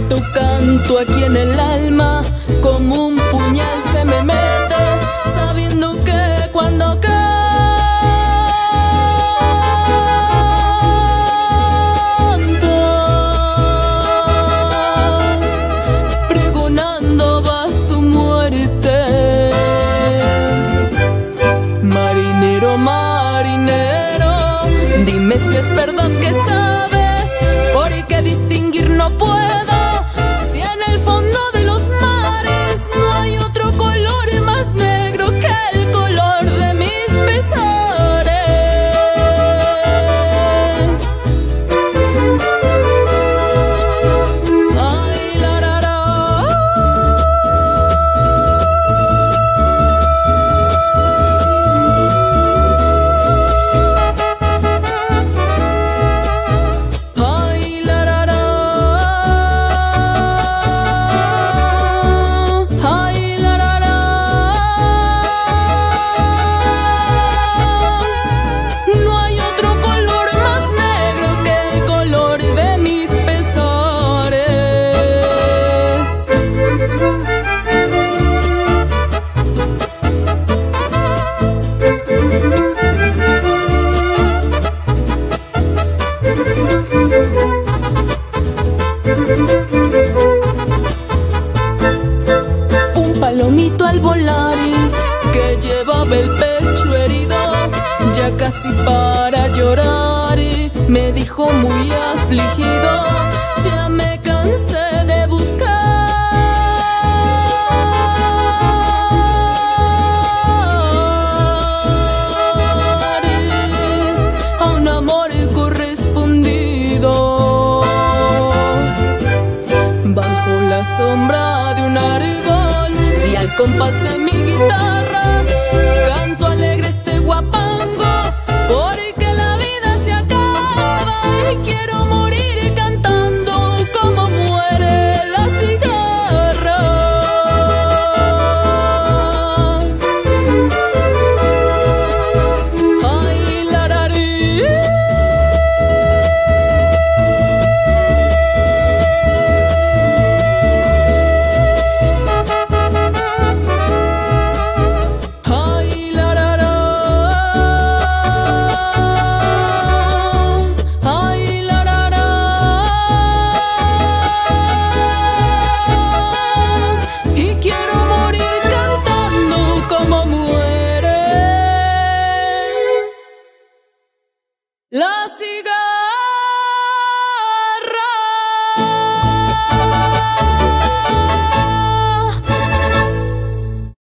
Tu canto aquí en el alma, como un puñal se me mete, sabiendo que cuando cantas, pregonando vas tu muerte. Marinero, marinero, dime si es verdad que sabes, porque distinguir no puedo. Si en el fondo de los mares no hay otro color más negro que el color de mis pesares. Ay, la, la, la. Ay, la, la, la. Ay, la, la, la. No hay otro color más negro que el color de mis pesares. Un palomito al volar que llevaba el pecho herido, ya casi para llorar, me dijo muy afligido: ya me cansé de buscar a un amor correspondido. Bajo la sombra de un árbol y al compás de mi guitarra